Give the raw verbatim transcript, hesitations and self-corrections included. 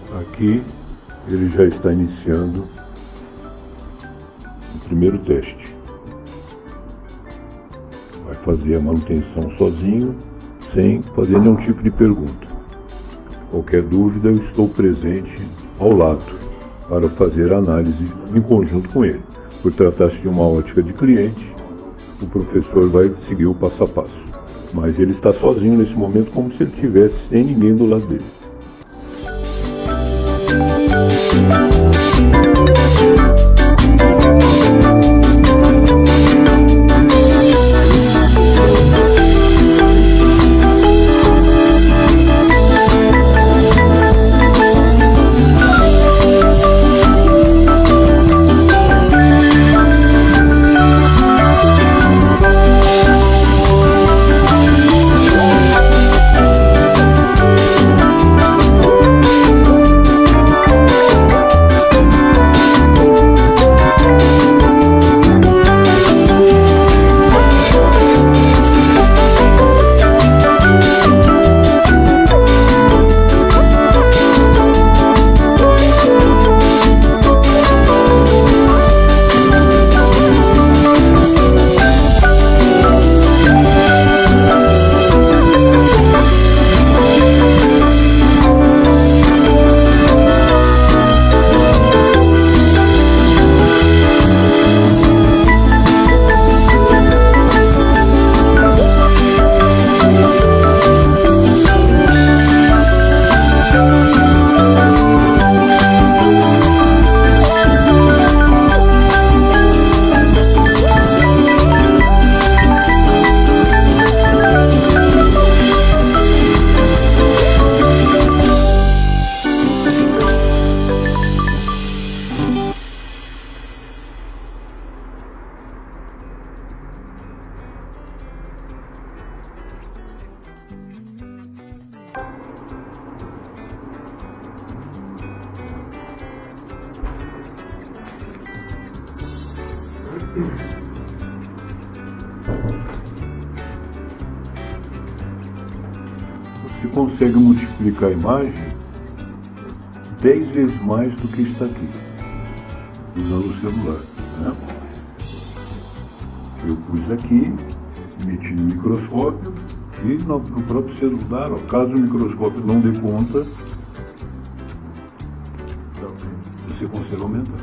Aqui ele já está iniciando o primeiro teste. Vai fazer a manutenção sozinho, sem fazer nenhum tipo de pergunta. Qualquer dúvida, eu estou presente ao lado para fazer a análise em conjunto com ele. Por tratar-se de uma ótica de cliente, o professor vai seguir o passo a passo. Mas ele está sozinho nesse momento, como se ele estivesse sem ninguém do lado dele. Você consegue multiplicar a imagem dez vezes mais do que está aqui, usando o celular, né? Eu pus aqui, meti no microscópio e no, no próprio celular, ó, caso o microscópio não dê conta, você consegue aumentar.